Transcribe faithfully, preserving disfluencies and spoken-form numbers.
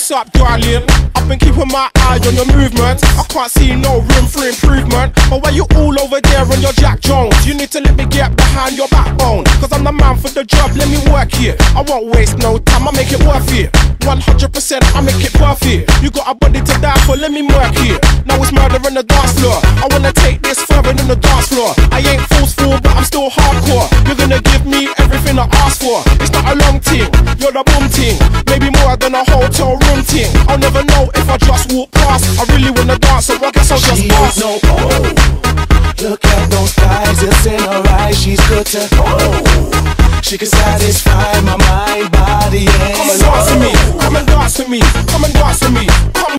What's up, darling? I've been keeping my eye on your movements. I can't see no room for improvement. But why you all over there on your Jack Jones? You need to let me get behind your backbone, cause I'm the man for the job, let me work here. I won't waste no time, I make it worth it. one hundred percent I make it perfect. You got a body to die for, let me work here. Now it's murder on the dance floor. I wanna take this further than the dance floor. I ain't forceful, but I'm still hardcore. You're gonna give me everything I ask for. It's not a long thing, you're the boom ting. Maybe more than a hotel room ting. I'll never know if I just walk past. I really wanna dance, so I guess I'll just she pass. No, oh, look at those thighs, it's in her eyes. She's good to oh, she can satisfy my mind, body, and come and dance with me, come and dance with me, come and dance with me. Come